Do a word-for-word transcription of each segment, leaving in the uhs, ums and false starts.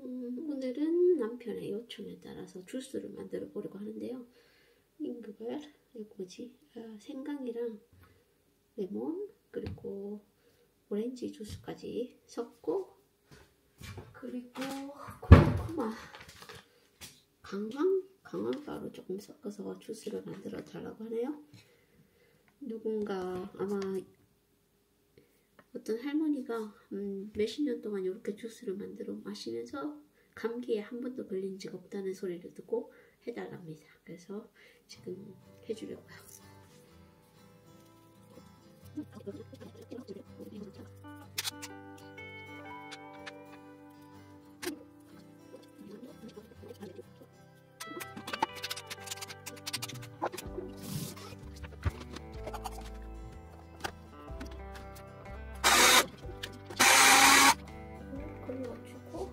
음, 오늘은 남편의 요청에 따라서 주스를 만들어 보려고 하는데요. 이거를 이거 뭐지? 아, 생강이랑 레몬 그리고 오렌지 주스까지 섞고, 그리고 코코마 강황 강황가루 조금 섞어서 주스를 만들어 달라고 하네요. 누군가 아마 어떤 할머니가 음, 몇십 년 동안 이렇게 주스를 만들어 마시면서 감기에 한 번도 걸린 적 없다는 소리를 듣고 해달랍니다. 그래서 지금 해주려고요. 걸러주고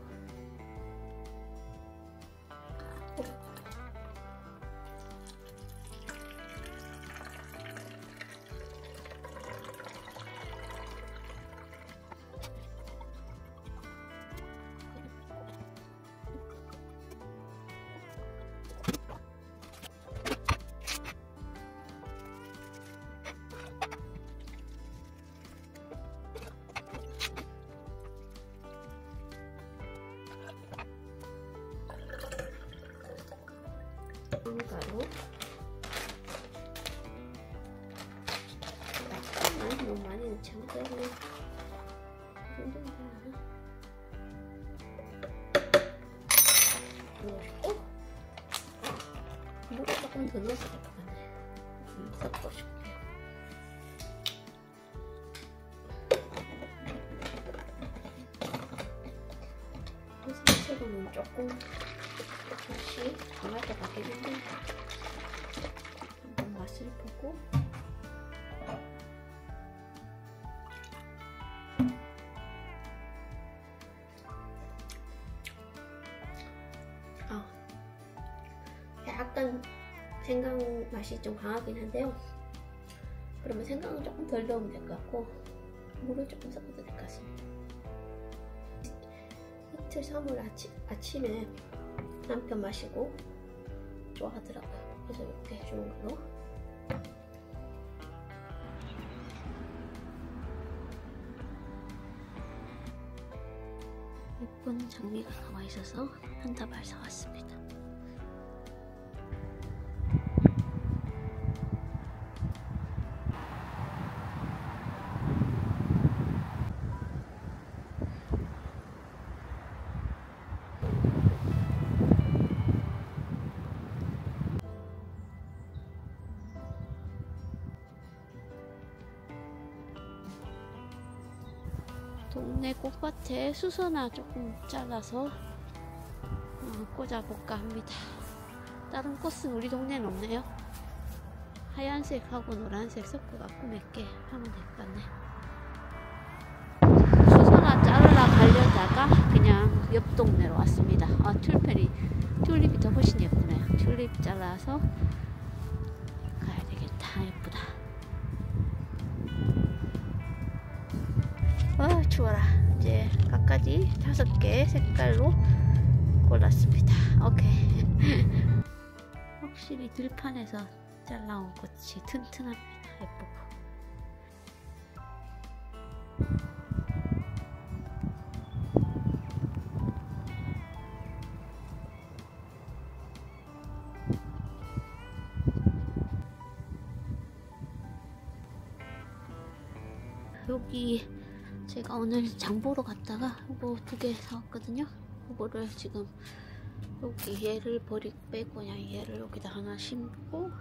가루 약간만, 너무 많이 넣지 않고 이 정도면 되나? 넣어주고 물을 조금 더 넣어서 될 것 같네. 음, 섞어줄게요. 색채로는 조금 맛이 강할 것 같긴 한데 한번 맛을 보고 아, 약간 생강 맛이 좀 강하긴 한데요. 그러면 생강은 조금 덜 넣으면 될 것 같고 물을 조금 섞어도 될 것 같습니다. 이틀 삼일 아치, 아침에 남편 마시고 좋아하더라고요. 그래서 이렇게 해주는 걸로. 예쁜 장미가 나와 있어서 한 다발 사왔습니다. 동네 꽃밭에 수선화 조금 잘라서 어, 꽂아볼까 합니다. 다른 꽃은 우리 동네는 없네요. 하얀색하고 노란색 섞어갖고 몇 개 하면 될 것 같네. 수선화 자르러 가려다가 그냥 옆 동네로 왔습니다. 아, 튤립이, 튤립이 더 훨씬 예쁘네요. 튤립 잘라서 가야 되겠다. 예쁘다. 아, 추워라. 이제 갖가지 다섯 개 색깔로 골랐습니다. 오케이. 확실히 들판에서 잘라온 꽃이 튼튼합니다. 예쁘고. 여기 제가 오늘 장 보러 갔다가 이거 두 개 사왔거든요. 이거를 지금 여기 얘를 버리 빼고 그냥 얘를 여기다 하나 심고,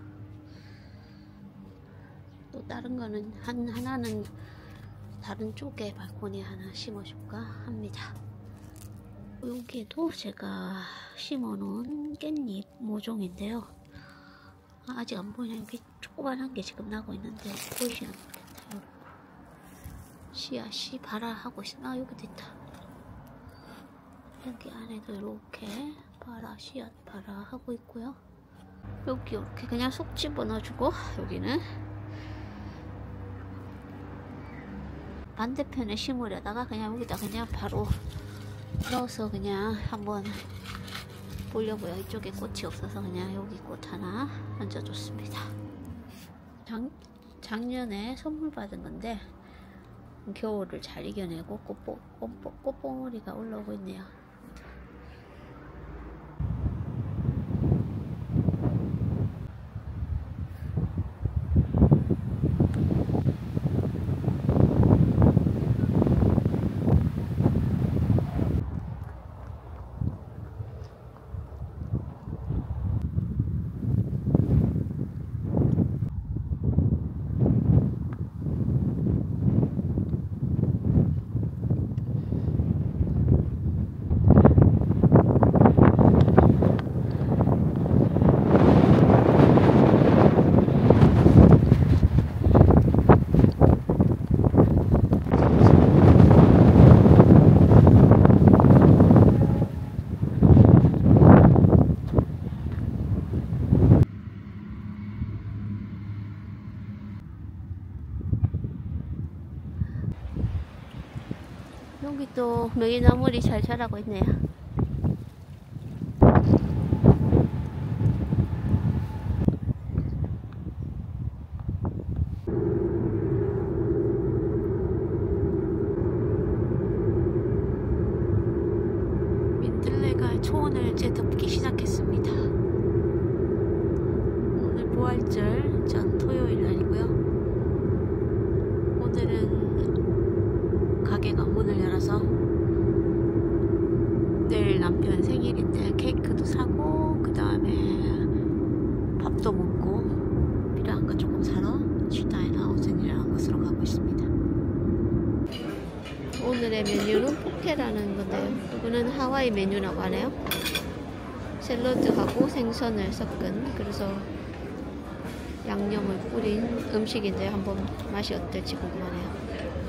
또 다른 거는 한 하나는 다른 쪽에 발코니 하나 심어줄까 합니다. 여기에도 제가 심어놓은 깻잎 모종인데요. 아직 안 보이나? 여기 조그만한 게 지금 나고 있는데 보이시나 모르겠다. 씨앗이 발화하고 있어. 아, 여기도 있다. 여기 안에도 이렇게 발화, 씨앗 발화하고 있고요. 여기 이렇게 그냥 쏙 집어넣어주고, 여기는 반대편에 심으려다가 그냥 여기다 그냥 바로 넣어서 그냥 한번 보려고요. 이쪽에 꽃이 없어서 그냥 여기 꽃 하나 얹어줬습니다. 작, 작년에 선물 받은 건데 겨울을 잘 이겨내고 꽃봉, 꽃봉, 꽃봉오리가 올라오고 있네요. 여기 또 명이나물이 잘 자라고 있네요. 민들레가 초원을 재덮기 시작했습니다. 오늘 부활절 전 토요일 날이고요. 오늘은 가게가 문을 열어서 내일 남편 생일인데 케이크도 사고 그 다음에 밥도 먹고 필요한 거 조금 사러 슈타인하우젠이라는 곳으로 가고 있습니다. 오늘의 메뉴는 포케라는 건데요. 이거는 하와이 메뉴라고 하네요. 샐러드하고 생선을 섞은, 그래서 양념을 뿌린 음식인데 한번 맛이 어떨지 궁금하네요.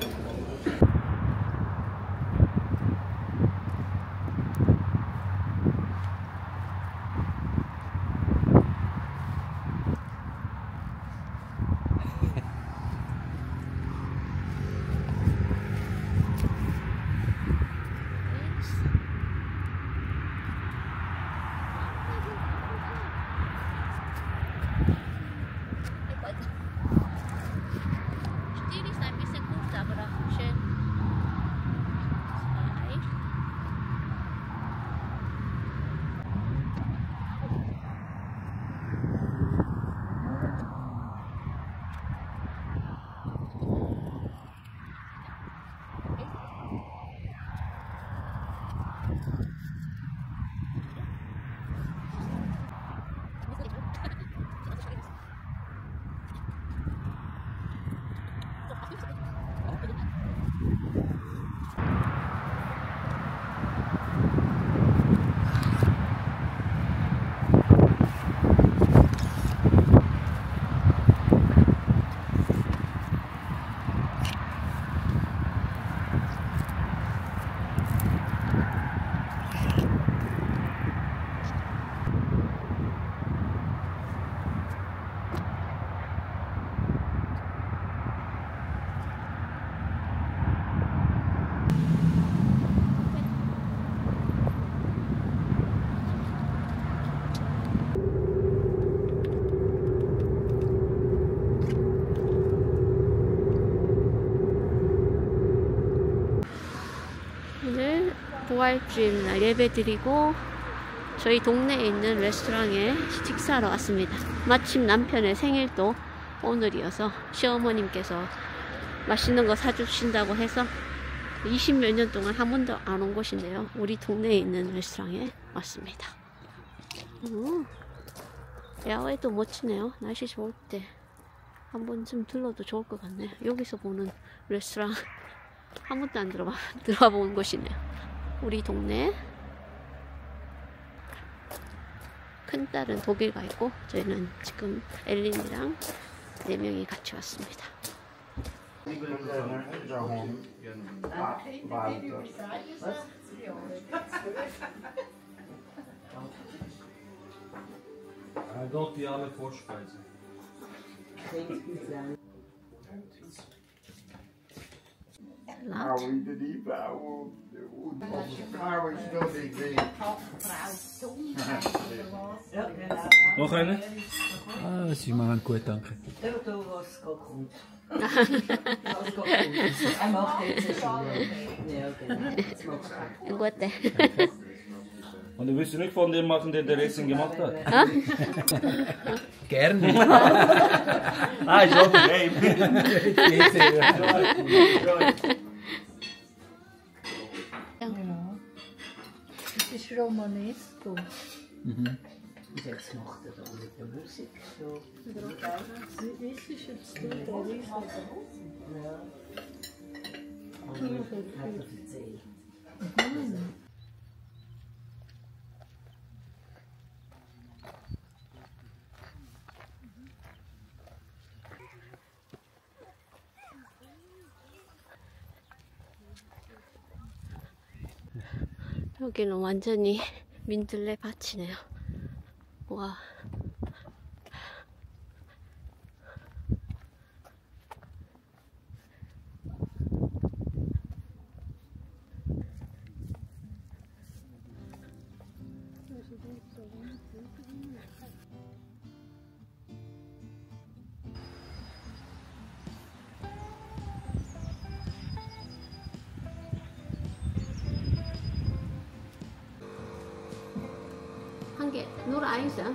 오늘 부활주일 날 예배 드리고 저희 동네에 있는 레스토랑에 식사하러 왔습니다. 마침 남편의 생일도 오늘이어서 시어머님께서 맛있는 거 사주신다고 해서 이십몇 년 동안 한 번도 안 온 곳인데요. 우리 동네에 있는 레스토랑에 왔습니다. 음, 야외도 멋지네요. 날씨 좋을 때 한 번쯤 들러도 좋을 것 같네요. 여기서 보는 레스토랑 한 번도 안 들어봐, 들어봐 본 곳이네요. 우리 동네. 큰딸은 독일 가 있고 저희는 지금 엘린이랑 네 명이 같이 왔습니다. Dort die alle Vorspeise. laat. Vrouwen in die vrouwen. Onze vrouwen is nog niet meer. Noch einen? Ah, das ist immer gut, danke. Der da was geht gut. Was geht gut. Er macht jetzt schon. Ja, genau. Das macht Ein guter. Und du wüsstest nicht von dem machen, der der Racing gemacht hat? Gerne. Ah, ist auch okay. Ja. Das ist Romanesco. Mhm. Und jetzt macht er da mit der Musik so. Das ist jetzt der Riese. Ja. Und hat er erzählt. 여기는 완전히 민들레 밭이네요. 와. 한 개, nur eins, ja?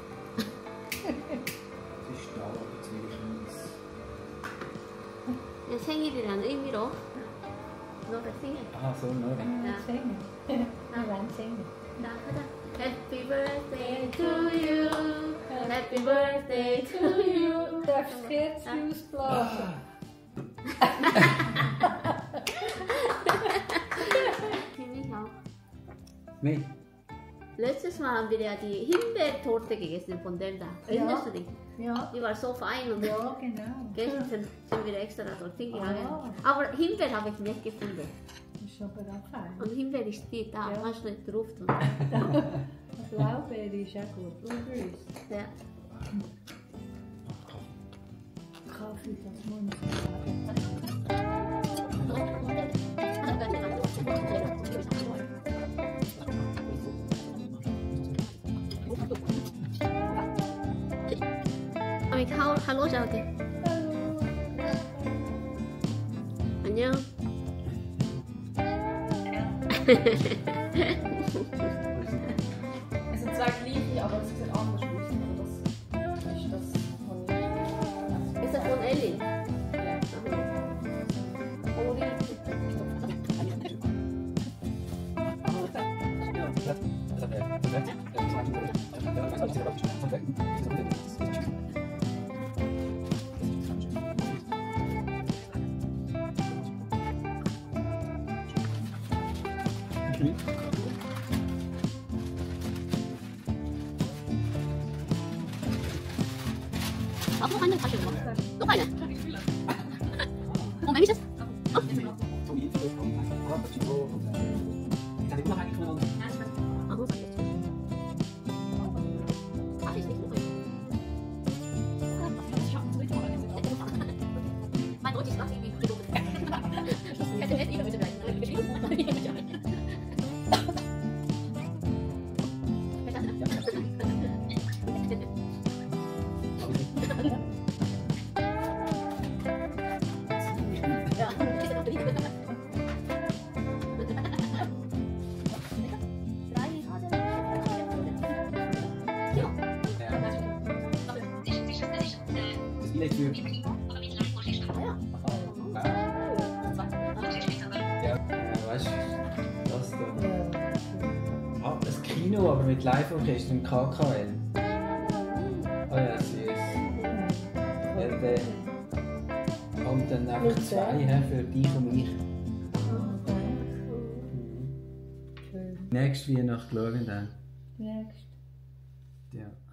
내 생일이라는 의미로 노래 생일. Ah, so, ne? Ja. Singen. Wir wollen singen. 나 하자. Happy birthday to you. Happy birthday to you. Darfst du jetzt ausblasen? Ziemlich auch. Mich? Letztes Mal haben wir ja die Himbeertorte gegessen von dem da. Erinnerst du dich? Ja. Die war so fein und Ja, genau. gestern sind wir extra dorthin gegangen. Ah. Aber Himbeer habe ich nicht gefunden. Das ist aber auch fein. Und Himbeer ist die da, Ja. kannst du nicht drauf tun. Blaubeere ist auch gut. Und Grüß. Ja. Kaffee, das muss ich sagen. 아미 하- 할로 자게. 안녕. Es sind zwei gleiche, aber es sieht anders aus. Das ist das von mir. Ist das von Ellie? Ja. 앞으로 가는 다시 뭐? 또 가냐? 어, 매미셨어? 아무 소리 없어. 아, 있어, 있어. 만 어디 있어? Weißt du, das da. Ah, das Kino, aber mit Live-Orchester im K K L. Oh ja, süß. Ja, der. Und dann einfach zwei he, für dich und mich. Nächste Weihnacht schauen wir dann. Nächst. Ja.